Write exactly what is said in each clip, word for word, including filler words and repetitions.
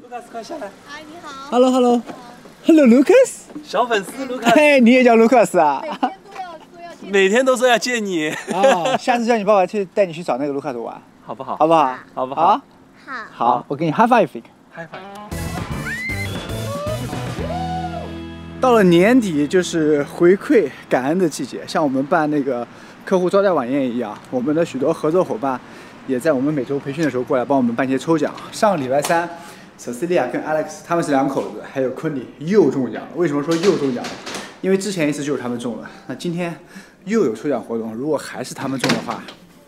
卢卡斯，快下来！ 哎，你好。 Hello Hello Hello Lucas， 小粉丝卢卡斯。 嘿，你也叫 Lucas 啊？ 每天都说要见你。 哦，下次叫你爸爸去带你去找那个卢卡斯玩， 好不好？ 好不好？ 好不好？ 好。 好。 好，我给你 high five。 high five。 到了年底就是回馈感恩的季节，像我们办那个客户招待晚宴一样，我们的许多合作伙伴也在我们每周培训的时候过来帮我们办一些抽奖。上个礼拜三 ，Cecilia 跟 Alex 他们是两口子，还有昆里又中奖了。为什么说又中奖了？因为之前一次就是他们中了，那今天又有抽奖活动，如果还是他们中的话，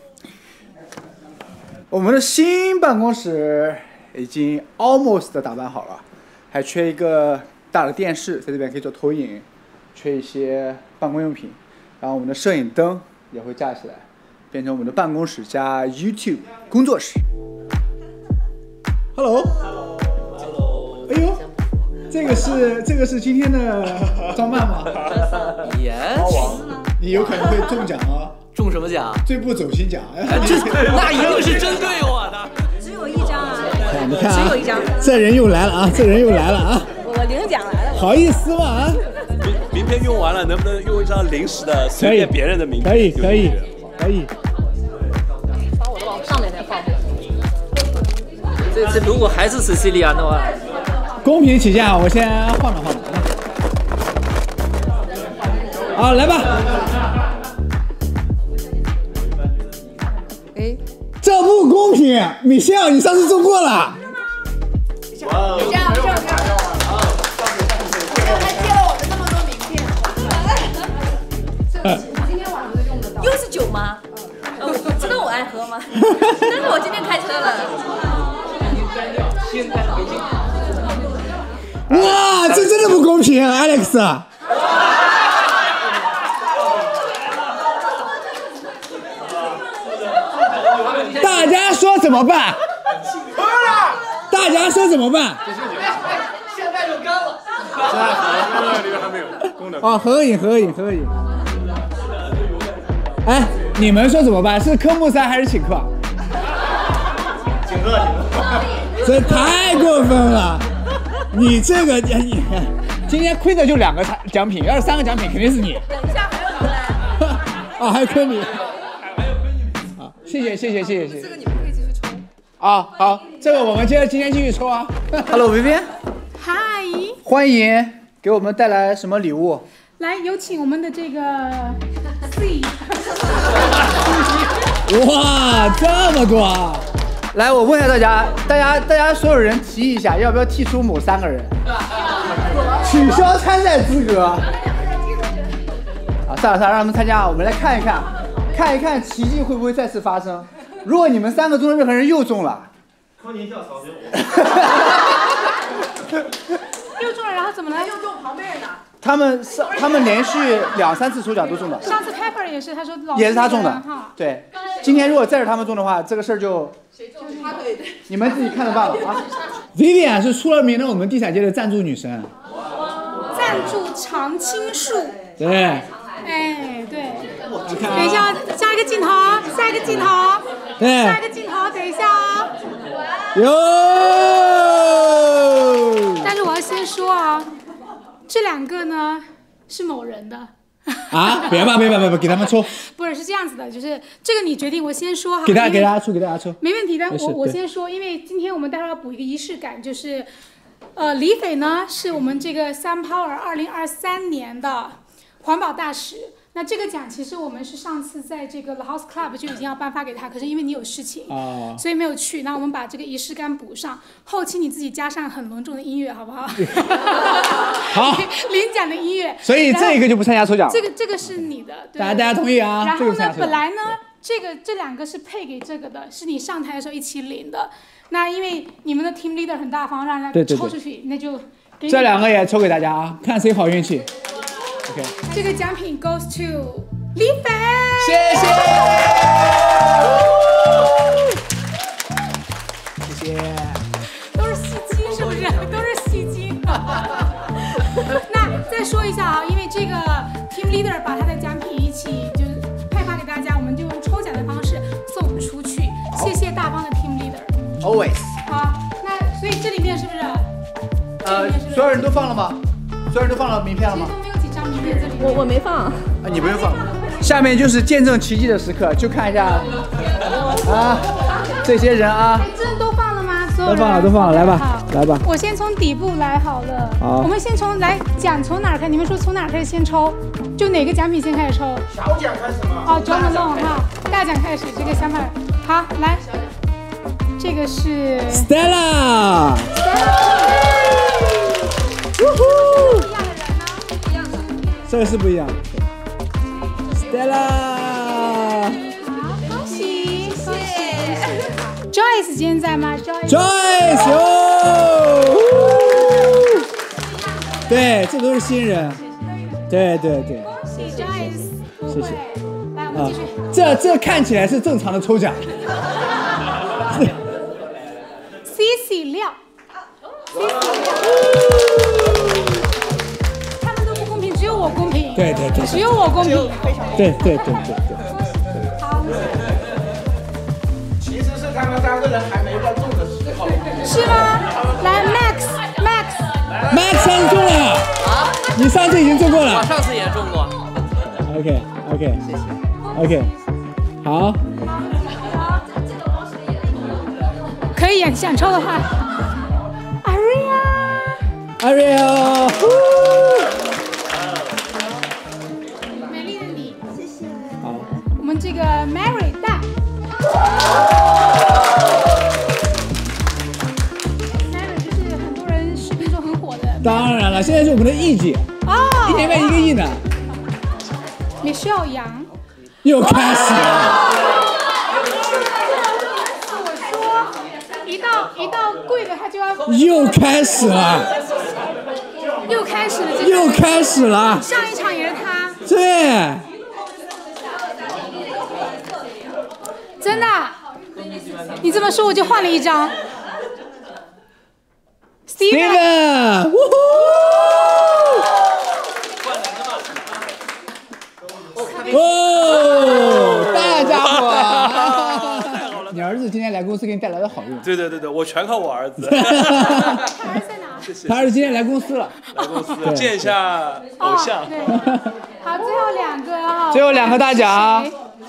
我们的新办公室已经 almost 的打扮好了，还缺一个大的电视，在这边可以做投影，缺一些办公用品，然后我们的摄影灯也会架起来，变成我们的办公室加 YouTube 工作室。Hello， 哎呦，这个是这个是今天的装扮吗？ 耶， 你有可能会中奖哦。 中什么奖？ 最不走心奖。 这那一定是针对我的。 只有一张啊！ 你看啊， 只有一张。 这人又来了啊！这人又来了啊！ 我领奖来了。 好意思吗？啊！ 名片用完了，能不能用一张临时的随便别人的名片？ 可以可以可以。 把我的往上面再放。 这这如果还是 Cecilia 的话， 公平起见，我先换了换了。好，来吧。 哎， 这不公平！米歇尔，你上次中过了。 这样这样这样。还借了我们那么多名片。今天晚上就用得到。又是酒吗？哦，知道我爱喝吗？但是我今天开车了。 哇，这真的不公平 ，Alex。大家说怎么办？大家说怎么办？ 现在就干了。 现在合了，里面还没有功能。 哦，合影合影合影。哎，你们说怎么办？是科目三还是请客？ 请客，请客。 这太过分了！你这个你今天亏的就两个奖品，要是三个奖品肯定是你。 等一下还有人来。 啊，还有昆你。啊，谢谢谢谢谢谢谢谢。 这个你们可以继续抽。 啊，好，这个我们接着今天继续抽啊。Hello， 维维。 嗨， 欢迎，给我们带来什么礼物？ 来有请我们的这个 C。 哇，这么多啊！来，我问一下大家，大家大家所有人提一下，要不要剔除某三个人？取消参赛资格。啊，算了算了，让他们参加，我们来看一看，看一看奇迹会不会再次发生。如果你们三个中的任何人又中了， 柯宁叫曹军。 又中了，然后怎么了？ 又中旁边人的。 他们上他们连续两三次抽奖都中了。 上次 Pepper 也是，他说老师也是他中的哈。 对，今天如果再是他们中的话，这个事儿就谁中他可以。 你们自己看着办吧啊。Vivian 是出了名的我们地产界的赞助女神。 赞助常青树。 对。 哎，对。等一下，下一个镜头，下一个镜头。 对。 下一个镜头，等一下啊。 哟。 但是我要先说啊，这两个呢是某人的。 啊！别吧，别吧，别吧，给他们抽。 不是，是这样子的，就是这个你决定，我先说哈。 给大家给大家抽，给大家抽。 没问题的，我我先说，因为今天我们待会儿要补一个仪式感，就是，呃，李斐呢是我们这个SunPower二零二三年的环保大使。那这个奖其实我们是上次在这个 The House Club 就已经要颁发给他，可是因为你有事情， 哦、 所以没有去。那我们把这个仪式感补上，后期你自己加上很隆重的音乐，好不好？ 好。 领奖的音乐。 所以这一个就不参加抽奖。 这个这个是你的，对大家大家同意啊？ 然后呢，本来呢，这个这两个是配给这个的，是你上台的时候一起领的。那因为你们的 team leader 很大方，让人家抽出去，对对对，那就给你。 这两个也抽给大家啊，看谁好运气。OK。 这个奖品 goes to 李斐。 谢谢。谢谢。 都是戏精是不是？都是戏精。那再说一下啊，因为这个 team leader 把他的奖品一起就是派发给大家，我们就用抽奖的方式送出去。谢谢大方的 team leader。 Always。 好，那所以这里影片是不是？ 呃，所有人都放了吗？所有人都放了名片了吗？ 都没有几张名片这里。 我我没放。 啊，你不用放。下面就是见证奇迹的时刻，就看一下啊，这些人啊， 真都放了吗？所有人都放了，都放了，来吧，来吧。 我先从底部来好了。 好。 我们先从来讲从哪儿开？你们说从哪儿开始先抽？就哪个奖品先开始抽？ 小奖开始吗？ 哦 ，John Malone 哈，大奖开始，这个三百。好，来，这个是 Stella。呜呼！ 不一样的人呢？不一样的。 这个是不一样的。Stella。 好，恭喜，恭喜。Joyce 今天在吗 ？Joyce。 Joyce 哟。对，这都是新人。对对对。 恭喜 Joyce。 谢谢。 来，我们继续。 这这看起来是正常的抽奖。 Cici 廖。他们都不公平，只有我公平。 对对对。 只有我公平。 对对对对对。 好。 其实是他们三个人还没到中的时候。 是吗？来 ，Max，Max。 Max 上次中了。啊？你上次已经中过了。 我上次也中过。 OK OK， 谢谢。OK， 好。 可以，想抽的话。 Ariel。 美丽的你，谢谢。 好。 我们这个 Mary 带。Mary 就是很多人视频中很火的。 当然了，现在是我们的艺姐。 哦。 一年卖一个亿呢。 Michelle 杨。 又开始了。 我说，一到一到贵的他就要。 又开始了。 又开始了。 又开始了。 上一场也是他。 对。 真的？你这么说我就换了一张。 Steven， 呜呼！哦，大家伙！你儿子今天来公司给你带来了好运。 对对对对，我全靠我儿子。 他儿子在哪？ 他儿子今天来公司了。 来公司见一下偶像。 好，最后两个啊。 最后两个大奖。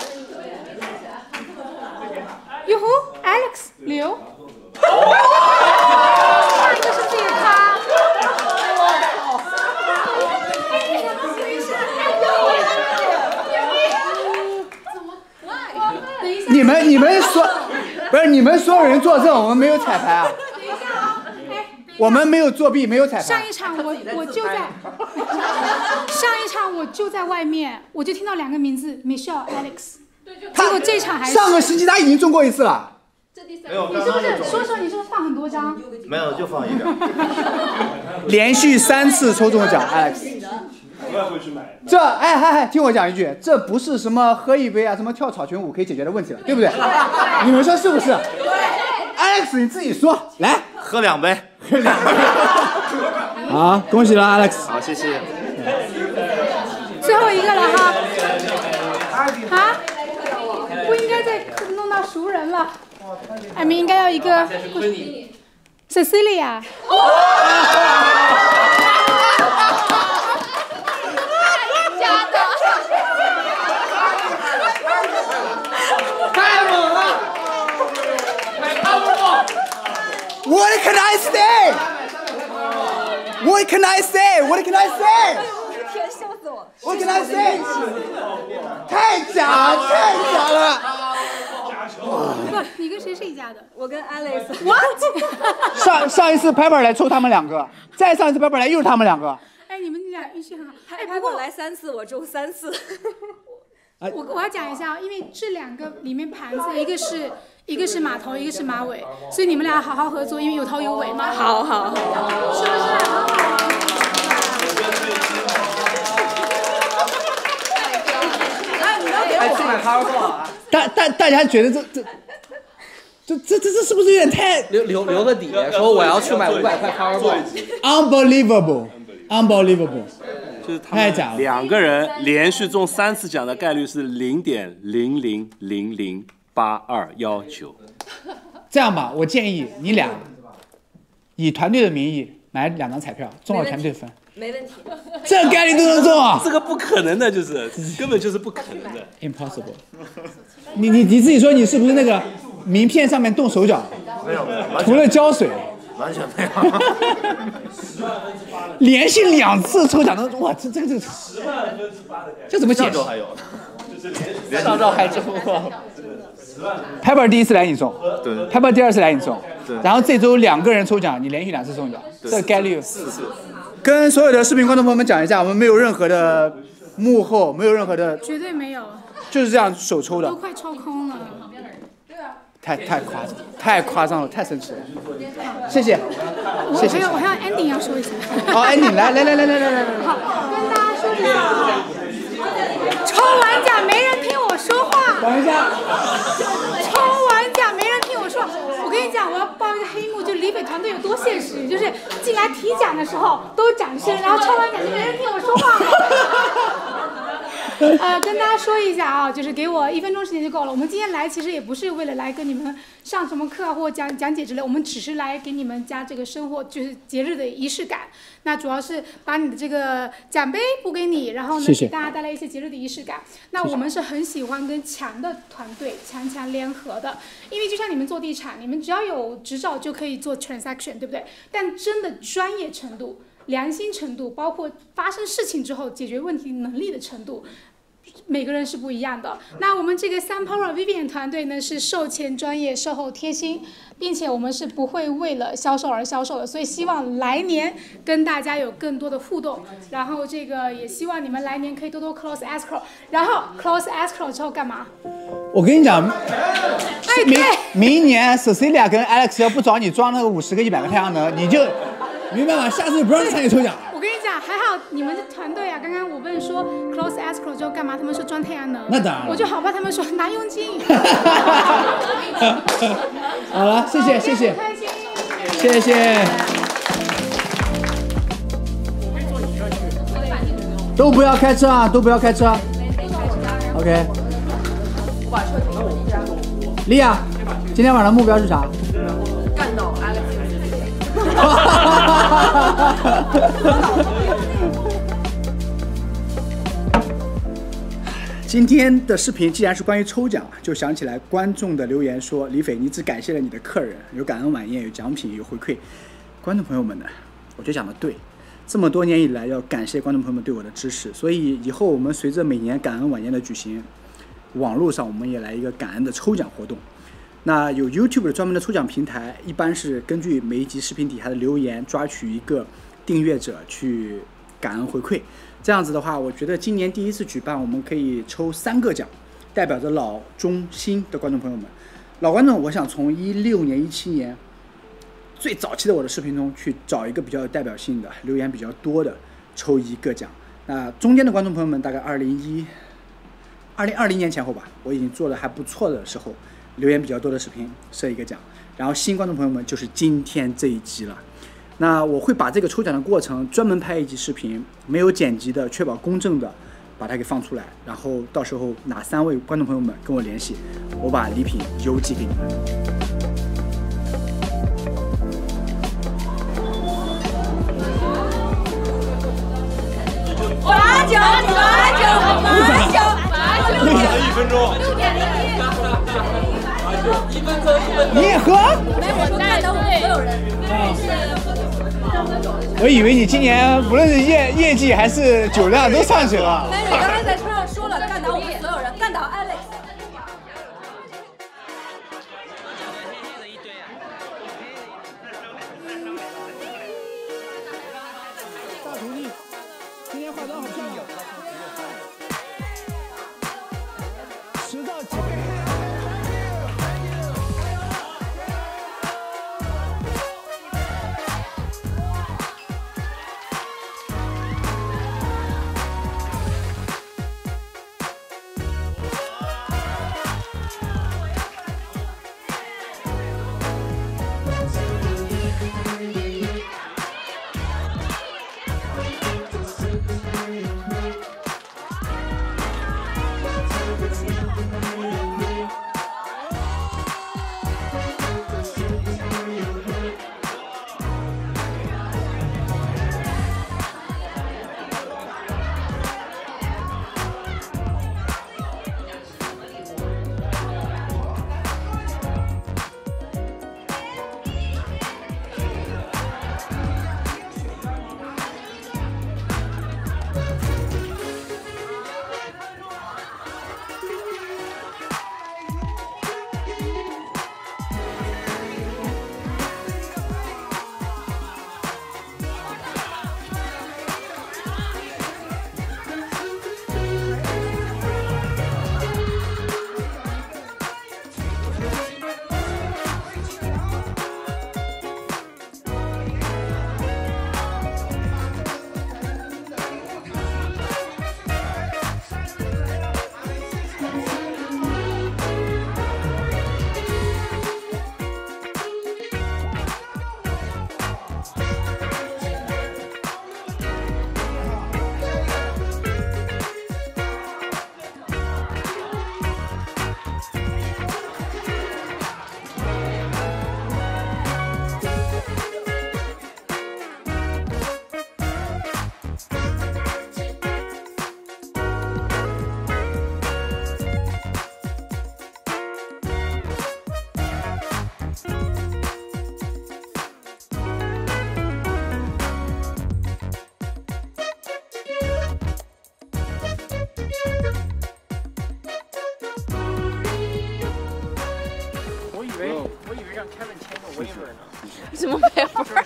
哟呼 ，Alex 刘。上一个是不是也他？ 你们你们所不是你们所有人作证，我们没有彩排啊。 等一下啊，哎， 我们没有作弊，没有彩排。 上一场我我就在，上一场我就在外面，我就听到两个名字 Michelle Alex， 结果这场还是上个星期他已经中过一次了。 没有， 你是不是说说你是不是放很多张？ 没有，就放一个。 连续三次抽中奖 ，Alex。 我也会去买。 这哎嗨嗨，听我讲一句，这不是什么喝一杯啊，什么跳草裙舞可以解决的问题了，对不对？你们说是不是？对。Alex 你自己说，来喝两杯， 喝两杯。好，恭喜了 Alex。 好，谢谢。 最后一个了哈。啊？不应该再弄到熟人了。艾米应该要一个 Cecilia。 太猛了 ！What can I say? What can I say? What can I say? 天，笑死我 What can I say? 太假，太假了！ 不，你跟谁是一家的？ 我跟 Alex。 What？ 上上一次 Pepper 来抽他们两个，再上一次 Pepper 来又是他们两个。 哎，你们俩运气很好。哎， 不过来三次，我中三次。 我我要讲一下，因为这两个里面盘子，一个是一个是马头，一个是马尾，所以你们俩好好合作，因为有头有尾嘛。 好好好， 是不是很好？ 还去买 Powerball 啊？大大大家觉得这这这这这这是不是有点太留留留个底，说我要去买五百块 Powerball。 Unbelievable, unbelievable， 就是他太假了。 两个人连续中三次奖的概率是零点零零零零八二幺九。 这样吧，我建议你俩以团队的名义买两张彩票，中了团队分。 没问题。 这概率都能中啊！ 这个不可能的，就是根本就是不可能的。 Impossible。你你你自己说，你是不是那个名片上面动手脚？ 没有没有， 涂了胶水。 完全没有。 连续两次抽奖都，哇，这这个这个，这怎么解释？ 上周还有， 上周还中过。 Pepper 第一次来你中， 对 ，Pepper 第二次来你中， 对， 然后这周两个人抽奖，你连续两次中奖，这个概率四次。 跟所有的视频观众朋友们讲一下，我们没有任何的幕后，没有任何的， 绝对没有， 就是这样手抽的都，快抽空了。 太太夸张，太夸张了，太神奇了，谢谢，谢谢。 我还有我还有 ending 要说一下。 好 ，ending 来来来来来来来来。 好，跟大家说一下啊，抽完奖没人听我说话。 等一下。 抽完奖没人听我说，我跟你讲，我要爆一个黑幕，就李斐团队有多现实，就是进来提奖的时候都掌声，然后抽完奖就没人听我说话。呃，跟大家说一下啊，就是给我一分钟时间就够了。我们今天来其实也不是为了来跟你们上什么课或讲讲解之类，我们只是来给你们家这个生活就是节日的仪式感。那主要是把你的这个奖杯补给你，然后呢谢谢给大家带来一些节日的仪式感。那我们是很喜欢跟强的团队强强联合的，因为就像你们做地产，你们只要有执照就可以做 transaction， 对不对？但真的专业程度、良心程度，包括发生事情之后解决问题能力的程度，每个人是不一样的。那我们这个三 Power Vivian 团队呢，是售前专业、售后贴心，并且我们是不会为了销售而销售的，所以希望来年跟大家有更多的互动。然后这个也希望你们来年可以多多 close escrow， 然后 close escrow 之后干嘛？ 我跟你讲， 哎， 明对， 明年 Cecilia 跟 Alex 要不找你装那个五十个、一百个太阳能，你就明白吗？下次不让你参与抽奖。 我跟你讲，还好你们的团队啊，刚刚我问说 close escrow 之后干嘛，他们说装太阳能。 那当然了我就好怕他们说拿佣金。 好了，谢谢谢谢开心。 谢谢。都不要开车啊！都不要开车。OK。莉亚，今天晚上目标是啥？ 干倒 Alex。 今天的视频既然是关于抽奖，就想起来观众的留言说：“李斐，你只感谢了你的客人，有感恩晚宴，有奖品，有回馈。”观众朋友们呢，我觉得讲的对。这么多年以来，要感谢观众朋友们对我的支持，所以以后我们随着每年感恩晚宴的举行，网络上我们也来一个感恩的抽奖活动。那有 YouTube 的专门的抽奖平台，一般是根据每一集视频底下的留言抓取一个订阅者去感恩回馈。这样子的话，我觉得今年第一次举办，我们可以抽三个奖，代表着老中新的观众朋友们。老观众，我想从一六年、一七年最早期的我的视频中去找一个比较有代表性的、留言比较多的，抽一个奖。那中间的观众朋友们，大概二零一、二零二零年前后吧，我已经做的还不错的时候，留言比较多的视频设一个奖。然后新观众朋友们就是今天这一集了。那我会把这个抽奖的过程专门拍一集视频，没有剪辑的，确保公正的把它给放出来。然后到时候哪三位观众朋友们跟我联系，我把礼品邮寄给你们。 八九八九八九八九， 一分钟， 六点零一， 一分钟一分钟。 你也喝？ 没有，我说干到我们所有人。 我以为你今年无论是业业绩还是酒量都上去了。 但是你刚才在车上说了，干倒我们所有人，干倒 Alex。 大徒弟，今天化妆好像有。迟到几分钟？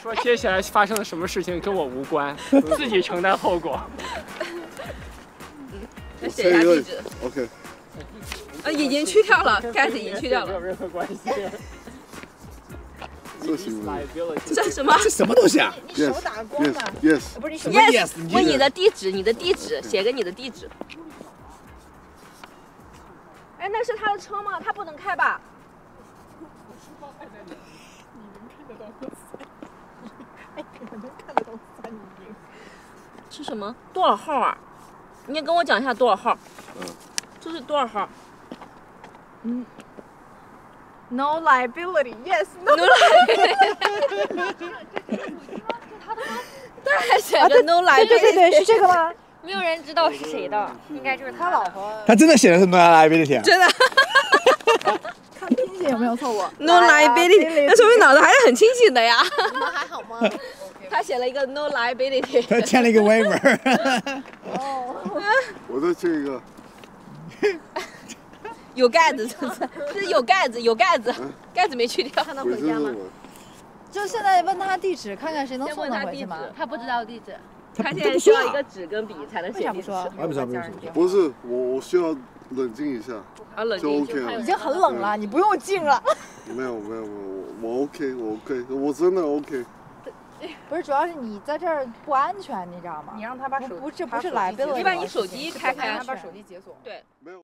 说接下来发生了什么事情跟我无关，自己承担后果。 嗯，写一下地址。 OK。 呃，已经去掉了，盖子已经去掉了。 没有任何关系。 这行吗？ 这什么？ 这什么东西啊？ 你手打光的 ？Yes。 不是你手 Yes。问你的地址，你的地址，写个你的地址。哎，那是他的车吗？他不能开吧？是什么？多少号啊？你也跟我讲一下多少号？嗯。这是多少号？ 嗯。No liability, yes. No liability. 他还写着 no liability。 对对对，是这个吗？ 没有人知道是谁的，应该就是他老婆。 他真的写的是 no liability。 真的。 看拼写有没有错误 ？No liability， 那说明脑子还是很清醒的呀。 你们还好吗？ 他写了一个 no liability。 他签了一个 waiver。 哦。 我再签一个。 有盖子，是不是？是有盖子，有盖子，盖子没去掉。 他能回家吗？就现在问他地址，看看谁能送他回去吗？ 他不知道地址。 他现在需要一个纸跟笔才能写地址。 为什么不说？ 不是，我我需要冷静一下。 啊，冷静就 OK 了。 已经很冷了，你不用静了。 没有没有没有，我我 OK， 我 OK， 我真的 OK。 不是，主要是你在这儿不安全，你知道吗？ 你让他把手不，这不是来， 你把你手机开开， 他把手机解锁。 对。 没有。